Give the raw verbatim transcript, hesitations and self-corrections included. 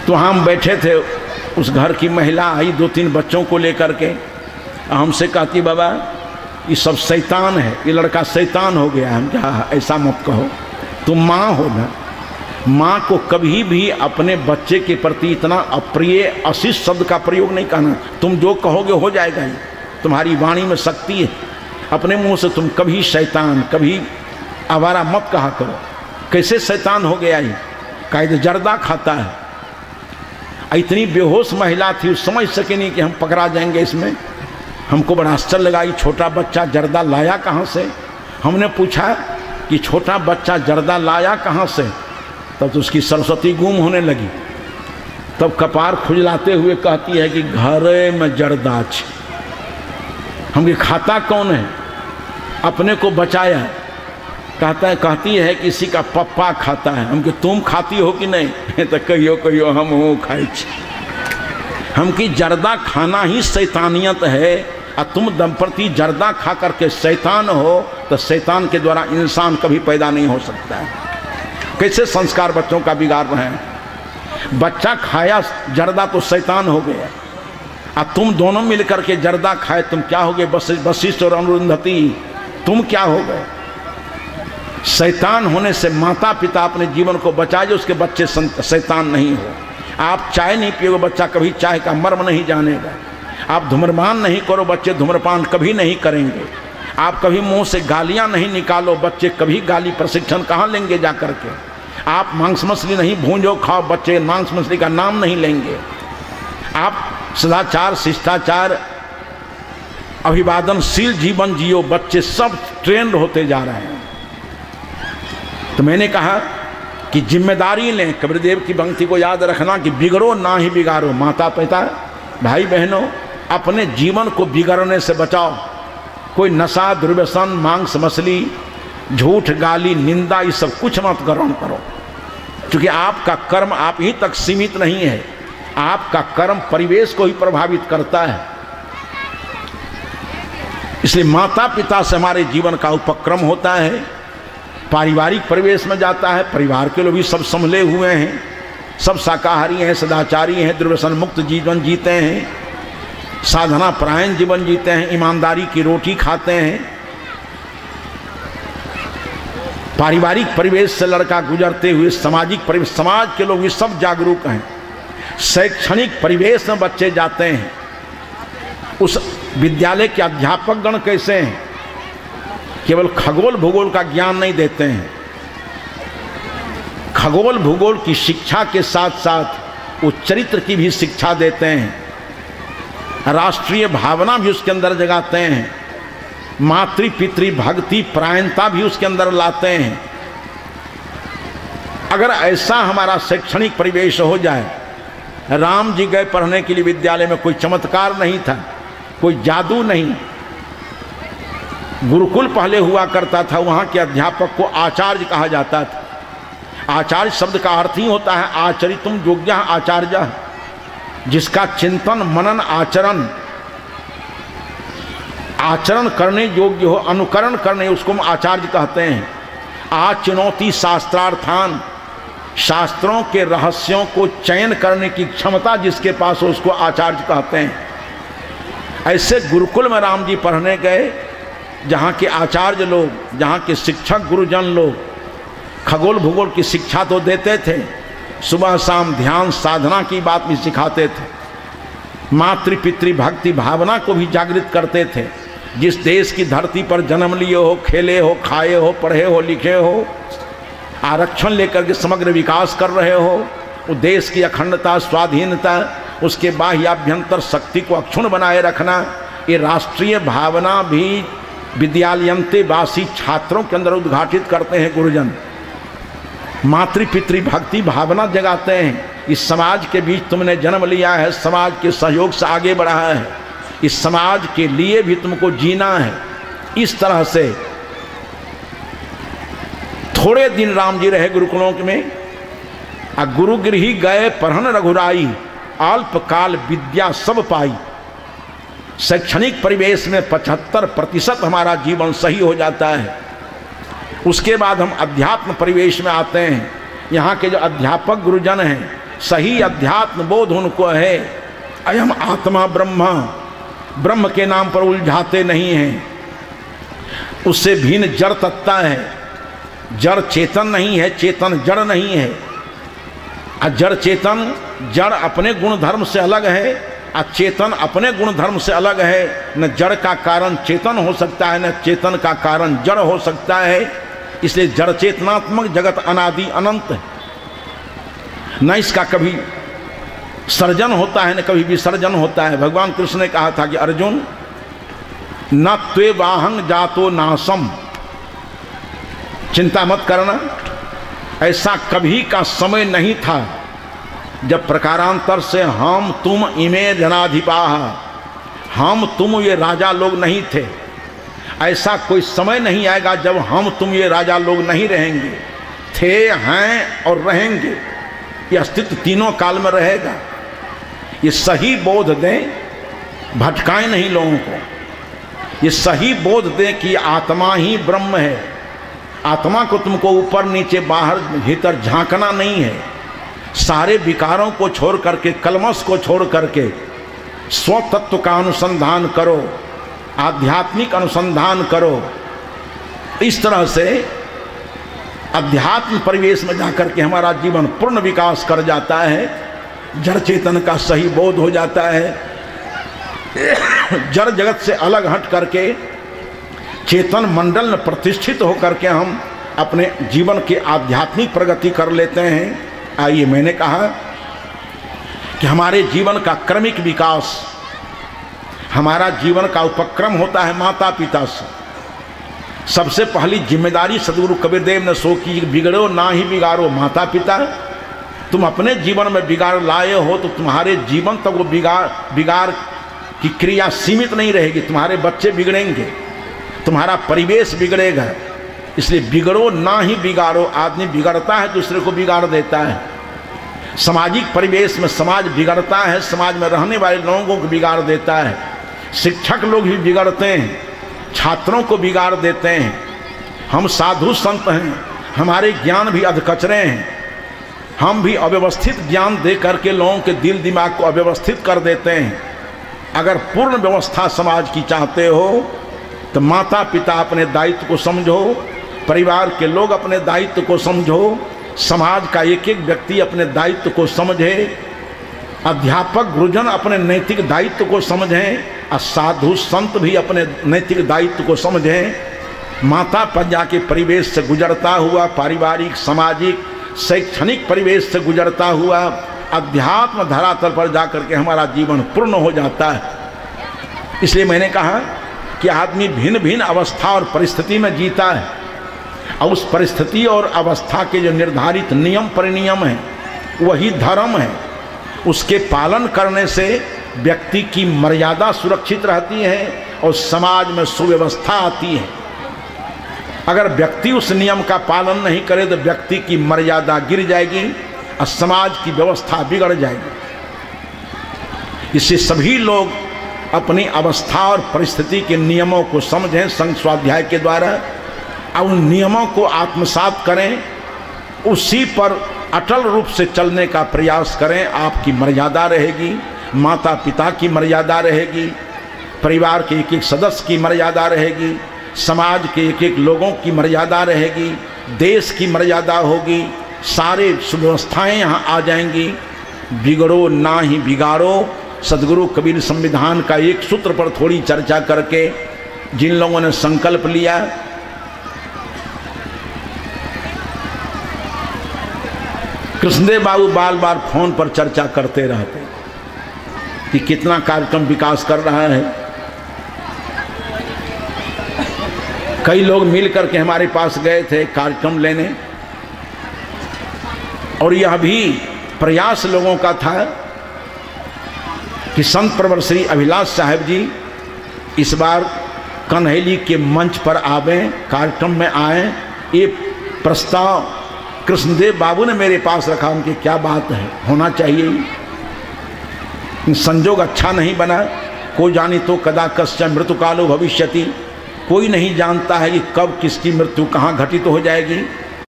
तो हम बैठे थे, उस घर की महिला आई दो तीन बच्चों को लेकर के, हमसे कहती बाबा ये सब शैतान है, ये लड़का शैतान हो गया। हम क्या, ऐसा मत कहो, तुम माँ हो ना, माँ को कभी भी अपने बच्चे के प्रति इतना अप्रिय अशिष्ट शब्द का प्रयोग नहीं करना। तुम जो कहोगे हो जाएगा ही, तुम्हारी वाणी में शक्ति है। अपने मुंह से तुम कभी शैतान, कभी आवारा मत कहा करो। कैसे शैतान हो गया ये? कायदे जर्दा खाता है। इतनी बेहोश महिला थी, समझ सके नहीं कि हम पकड़ा जाएंगे इसमें। हमको बड़ा आश्चर्य लगा, ये छोटा बच्चा जर्दा लाया कहाँ से? हमने पूछा कि छोटा बच्चा जर्दा लाया कहाँ से? तब तो उसकी सरस्वती गुम होने लगी। तब कपार खुजलाते हुए कहती है कि घरे में जर्दा छ। हमके खाता कौन है? अपने को बचाया। कहता है, कहती है किसी का पप्पा खाता है। हमके तुम खाती हो कि नहीं? तो कहियो कहियो हम हो खाई छी। हमकी जर्दा खाना ही शैतानियत है, और तुम दंपति जर्दा खा करके शैतान हो, तो शैतान के द्वारा इंसान कभी पैदा नहीं हो सकता है। कैसे संस्कार बच्चों का बिगाड़ रहे हैं? बच्चा खाया जर्दा तो शैतान हो गया, और तुम दोनों मिलकर के जर्दा खाए, तुम क्या हो गए? वशिष्ठ और अरुंधति, तुम क्या हो गए? शैतान होने से माता पिता अपने जीवन को बचाए, उसके बच्चे शैतान नहीं हो। आप चाय नहीं पियोगे, बच्चा कभी चाय का मर्म नहीं जानेगा। आप धूम्रपान नहीं करो, बच्चे धूम्रपान कभी नहीं करेंगे। आप कभी मुंह से गालियां नहीं निकालो, बच्चे कभी गाली प्रशिक्षण कहाँ लेंगे जा करके। आप मांस मछली नहीं भूंजो खाओ, बच्चे मांस मछली का नाम नहीं लेंगे। आप सदाचार, शिष्टाचार, अभिवादनशील जीवन जियो, बच्चे सब ट्रेंड होते जा रहे हैं। तो मैंने कहा कि जिम्मेदारी लें, कबीरदेव की पंक्ति को याद रखना कि बिगड़ो ना ही बिगाड़ो। माता पिता, भाई बहनों, अपने जीवन को बिगड़ने से बचाओ। कोई नशा, दुर्व्यसन, मांस मछली, झूठ, गाली, निंदा, ये सब कुछ मत ग्रहण करो, क्योंकि आपका कर्म आप ही तक सीमित नहीं है। आपका कर्म परिवेश को ही प्रभावित करता है। इसलिए माता पिता से हमारे जीवन का उपक्रम होता है। पारिवारिक परिवेश में जाता है, परिवार के लोग भी सब संभले हुए हैं, सब शाकाहारी हैं, सदाचारी हैं, दुर्व्यसन मुक्त जीवन जीते हैं, साधना परायण जीवन जीते हैं, ईमानदारी की रोटी खाते हैं। पारिवारिक परिवेश से लड़का गुजरते हुए सामाजिक परिवेश, समाज के लोग भी सब जागरूक हैं। शैक्षणिक परिवेश में बच्चे जाते हैं, उस विद्यालय के अध्यापक गण कैसे हैं? केवल खगोल भूगोल का ज्ञान नहीं देते हैं, खगोल भूगोल की शिक्षा के साथ साथ वो चरित्र की भी शिक्षा देते हैं, राष्ट्रीय भावना भी उसके अंदर जगाते हैं, मातृ पितृ भक्ति परायणता भी उसके अंदर लाते हैं। अगर ऐसा हमारा शैक्षणिक परिवेश हो जाए, राम जी गए पढ़ने के लिए विद्यालय में, कोई चमत्कार नहीं था, कोई जादू नहीं। गुरुकुल पहले हुआ करता था, वहाँ के अध्यापक को आचार्य कहा जाता था। आचार्य शब्द का अर्थ ही होता है आचरितुम योग्य आचार्य, जिसका चिंतन मनन आचरण आचरण करने योग्य हो, अनुकरण करने, उसको हम आचार्य कहते हैं। आचुनौती शास्त्रार्थान, शास्त्रों के रहस्यों को चयन करने की क्षमता जिसके पास हो उसको आचार्य कहते हैं। ऐसे गुरुकुल में राम जी पढ़ने गए, जहाँ के आचार्य लोग, जहाँ के शिक्षक गुरुजन लोग खगोल भूगोल की शिक्षा तो देते थे, सुबह शाम ध्यान साधना की बात भी सिखाते थे, मातृ पितृ भक्ति भावना को भी जागृत करते थे। जिस देश की धरती पर जन्म लिए हो, खेले हो, खाए हो, पढ़े हो, लिखे हो, आरक्षण लेकर के समग्र विकास कर रहे हो, वो देश की अखंडता, स्वाधीनता, उसके बाह्य आभ्यंतर शक्ति को अक्षुण्ण बनाए रखना, ये राष्ट्रीय भावना भी विद्यालयंते वासी छात्रों के अंदर उद्घाटित करते हैं गुरुजन। मातृ पितृ भक्ति भावना जगाते हैं। इस समाज के बीच तुमने जन्म लिया है, समाज के सहयोग से आगे बढ़ा है, इस समाज के लिए भी तुमको जीना है। इस तरह से थोड़े दिन राम जी रहे गुरुकुलों में, आ गुरुगृही गए पढ़न रघुराई, अल्पकाल विद्या सब पाई। शैक्षणिक परिवेश में पचहत्तर प्रतिशत हमारा जीवन सही हो जाता है। उसके बाद हम अध्यात्म परिवेश में आते हैं। यहाँ के जो अध्यापक गुरुजन हैं, सही अध्यात्म बोध उनको है। अयम आत्मा ब्रह्म, ब्रह्म के नाम पर उलझाते नहीं हैं। उससे भिन्न जड़ तत्ता है। जड़ चेतन नहीं है, चेतन जड़ नहीं है। अजड़ चेतन, जड़ अपने गुण धर्म से अलग है, अचेतन अपने गुण धर्म से अलग है। न जड़ का कारण चेतन हो सकता है, न चेतन का कारण जड़ हो सकता है। इसलिए जड़ चेतनात्मक जगत अनादि अनंत है। न इसका कभी सर्जन होता है, न कभी विसर्जन होता है। भगवान कृष्ण ने कहा था कि अर्जुन, न त्वे वाहंग जातो नासम, चिंता मत करना, ऐसा कभी का समय नहीं था जब प्रकारांतर से हम तुम इमे जनाधिपाह, हम तुम ये राजा लोग नहीं थे। ऐसा कोई समय नहीं आएगा जब हम तुम ये राजा लोग नहीं रहेंगे। थे, हैं और रहेंगे, ये अस्तित्व तीनों काल में रहेगा। ये सही बोध दें, भटकाएं नहीं लोगों को। ये सही बोध दें कि आत्मा ही ब्रह्म है। आत्मा को तुमको ऊपर नीचे बाहर भीतर झांकना नहीं है। सारे विकारों को छोड़ करके, कलमश को छोड़ करके स्व तत्व का अनुसंधान करो, आध्यात्मिक अनुसंधान करो। इस तरह से अध्यात्म परिवेश में जाकर के हमारा जीवन पूर्ण विकास कर जाता है। जड़ चेतन का सही बोध हो जाता है। जड़ जगत से अलग हट करके चेतन मंडल में प्रतिष्ठित होकर के हम अपने जीवन की आध्यात्मिक प्रगति कर लेते हैं। आइए, मैंने कहा कि हमारे जीवन का क्रमिक विकास, हमारा जीवन का उपक्रम होता है माता पिता से। सबसे पहली जिम्मेदारी सदगुरु कबीरदेव ने सो की, बिगड़ो ना ही बिगाड़ो। माता पिता, तुम अपने जीवन में बिगाड़ लाए हो तो तुम्हारे जीवन तक वो बिगाड़ बिगाड़ की क्रिया सीमित नहीं रहेगी। तुम्हारे बच्चे बिगड़ेंगे, तुम्हारा परिवेश बिगड़ेगा। इसलिए बिगड़ो ना ही बिगाड़ो। आदमी बिगड़ता है, दूसरे को बिगाड़ देता है। सामाजिक परिवेश में समाज बिगड़ता है, समाज में रहने वाले लोगों को बिगाड़ देता है। शिक्षक लोग भी बिगड़ते हैं, छात्रों को बिगाड़ देते हैं। हम साधु संत हैं, हमारे ज्ञान भी अधकचरे हैं। हम भी अव्यवस्थित ज्ञान दे करके लोगों के दिल दिमाग को अव्यवस्थित कर देते हैं। अगर पूर्ण व्यवस्था समाज की चाहते हो तो माता पिता अपने दायित्व को समझो, परिवार के लोग अपने दायित्व को समझो, समाज का एक एक व्यक्ति अपने दायित्व को समझे, अध्यापक गुरुजन अपने नैतिक दायित्व को समझें, और साधु संत भी अपने नैतिक दायित्व को समझें। माता पिता के परिवेश से गुजरता हुआ, पारिवारिक, सामाजिक, शैक्षणिक परिवेश से गुजरता हुआ अध्यात्म धरातल पर जाकर के हमारा जीवन पूर्ण हो जाता है। इसलिए मैंने कहा कि आदमी भिन्न भिन्न अवस्था और परिस्थिति में जीता है, और उस परिस्थिति और अवस्था के जो निर्धारित नियम परिनियम हैं वही धर्म है। उसके पालन करने से व्यक्ति की मर्यादा सुरक्षित रहती है और समाज में सुव्यवस्था आती है। अगर व्यक्ति उस नियम का पालन नहीं करे तो व्यक्ति की मर्यादा गिर जाएगी और समाज की व्यवस्था बिगड़ जाएगी। इससे सभी लोग अपनी अवस्था और परिस्थिति के नियमों को समझें संघ स्वाध्याय के द्वारा, और उन नियमों को आत्मसात करें, उसी पर अटल रूप से चलने का प्रयास करें। आपकी मर्यादा रहेगी, माता पिता की मर्यादा रहेगी, परिवार के एक एक सदस्य की मर्यादा रहेगी, समाज के एक एक लोगों की मर्यादा रहेगी, देश की मर्यादा होगी, सारे सुव्यवस्थाएं यहाँ आ जाएंगी। बिगड़ो ना ही बिगाड़ो। सदगुरु कबीर संविधान का एक सूत्र पर थोड़ी चर्चा करके जिन लोगों ने संकल्प लिया, कृष्णदेव बाबू बार बार फोन पर चर्चा करते रहते कि कितना कार्यक्रम विकास कर रहा है। कई लोग मिल करके हमारे पास गए थे कार्यक्रम लेने, और यह भी प्रयास लोगों का था कि संत प्रवर श्री अभिलाष साहब जी इस बार कन्हैली के मंच पर आवें, कार्यक्रम में आएँ। ये प्रस्ताव कृष्णदेव बाबू ने मेरे पास रखा। उनकी क्या बात है, होना चाहिए। संजोग अच्छा नहीं बना। कोई जानी तो कदा कस्य मृत्यु कालो भविष्यति, कोई नहीं जानता है कि कब किसकी मृत्यु कहाँ घटित हो जाएगी।